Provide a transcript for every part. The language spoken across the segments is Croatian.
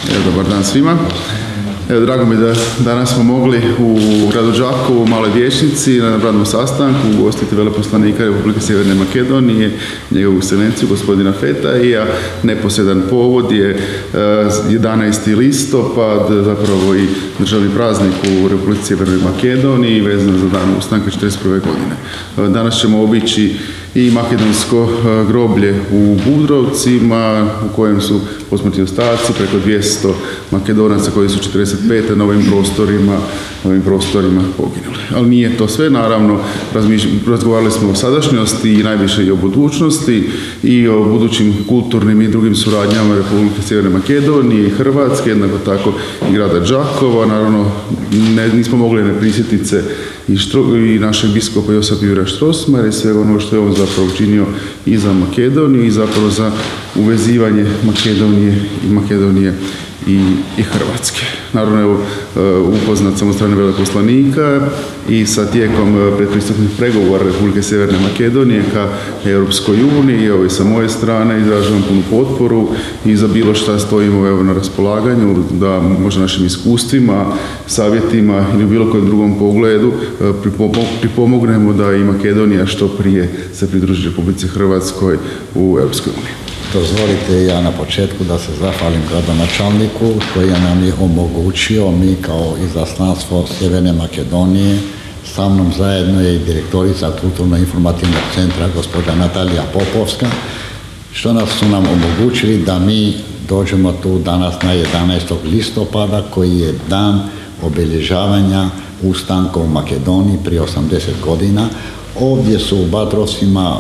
Dobar dan svima. Drago mi je da danas smo mogli u gradu Đakovu u Maloj vijećnici na radnom sastanku ugostiti veleposlanika Republike Sjeverne Makedonije, njegovu ekscelenciju gospodina Fetaija. Neposredan povod je 11. listopad, zapravo i državni praznik u Republici Sjevernoj Makedoniji vezano za dan ustanka 1941. godine. Danas ćemo obići i makedonsko groblje u Budrovcima u kojem su posmrtni ostaci preko 200 Makedonaca koji su 1945. na ovim prostorima poginuli. Ali nije to sve, naravno, razgovarali smo o sadašnjosti i najviše i o budućnosti i o budućim kulturnim i drugim suradnjama Republike Sjeverne Makedonije i Hrvatske, jednako tako i grada Đakova. Naravno, nismo mogli ne prisjetiti se i našeg biskupa Josipa Juraja Strossmayera i sve ono što je on zapravo učinio i za Makedoniju i zapravo za uvezivanje Makedonije i Hrvatske. Naravno, evo, upoznat sam od strane veleposlanika i sa tijekom predpristupnih pregovora Republike Sjeverne Makedonije ka Europskoj uniji, evo i sa moje strane izražavam punu potporu i za bilo šta stojimo evo na raspolaganju da možda našim iskustvima, savjetima ili u bilo kojem drugom pogledu pripomognemo da i Makedonija što prije se pridruži Republici Hrvatskoj u Europskoj uniji. Dozvolite ja na početku da se zahvalim gradonačelniku koji nam je omogućio, mi kao izaslanstvo Sjeverne Makedonije, sa mnom zajedno je i direktorica Kulturno-informativnog centra gospođa Natalija Popovska, što nas su nam omogućili da mi dođemo tu danas na 11. listopada koji je dan obilježavanja ustanka u Makedoniji prije 80 godina. Ovdje su u Badrovcima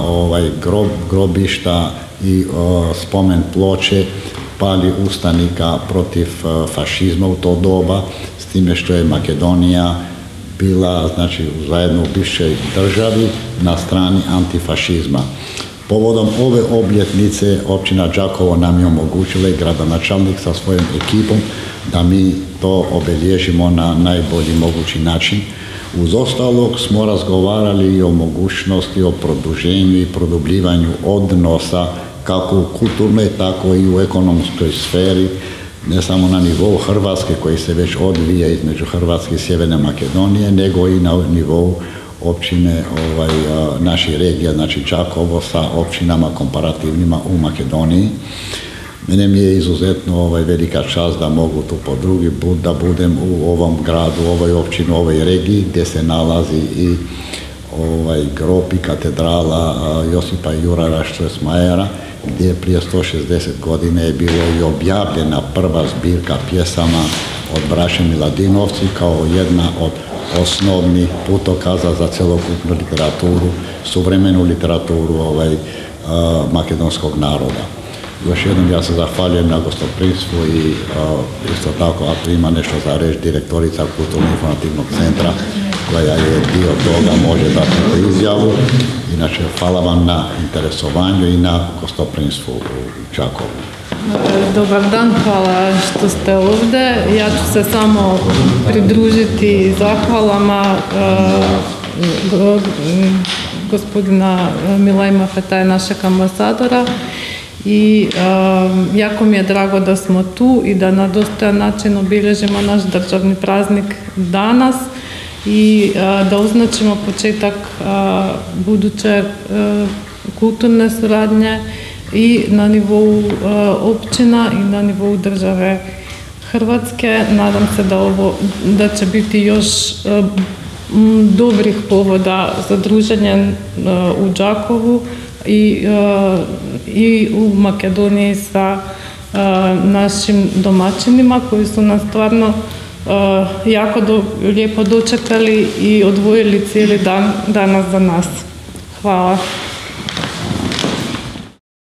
grobišta i spomen ploče pali ustanika protiv fašizma u to doba, s time što je Makedonija bila, znači, zajedno u bivšoj državi na strani antifašizma. Povodom ove obljetnice općina Đakovo nam je omogućila i gradonačelnik sa svojom ekipom da mi to obilježimo na najbolji mogući način. Uz ostalog smo razgovarali i o mogućnosti, o produženju i produbljivanju odnosa kako u kulturnoj, tako i u ekonomskoj sferi, ne samo na nivou Hrvatske koji se već odvija između Hrvatske i Sjeverne Makedonije, nego i na nivou općine naših regija, znači Đakovo sa općinama komparativnima u Makedoniji. Mene mi je izuzetno velika čast da mogu tu po drugi put da budem u ovom gradu, ovoj općini, ovoj regiji gdje se nalazi i grob i katedrala Josipa Juraja Strossmayera, gdje prije 160 godina je bilo i objavljena prva zbirka pjesama od braće Miladinovci kao jedna od osnovnih putokaza za celokupnu literaturu, suvremenu literaturu makedonskog naroda. Još jednom ja se zahvaljujem na gostoprimstvu i isto tako ako ima nešto za reći direktorica Kulturno-informativnog centra koja je dio toga može dati izjavu. Inače, hvala vam na interesovanju i na gostoprimstvu u Đakovu. Dobar dan, hvala što ste ovdje. Ja ću se samo pridružiti zahvalama gospodina Milajma Fetaja, našeg ambasadora. I jako mi je drago da smo tu i da na dostojan način obilježimo naš državni praznik danas i da označimo početak buduće kulturne suradnje i na nivou općina i na nivou države Hrvatske. Nadam se da će biti još dobrih povoda za druženje u Đakovu i u Makedoniji sa našim domaćinima koji su nas stvarno jako lijepo dočekali i odvojili cijeli dan danas za nas. Hvala.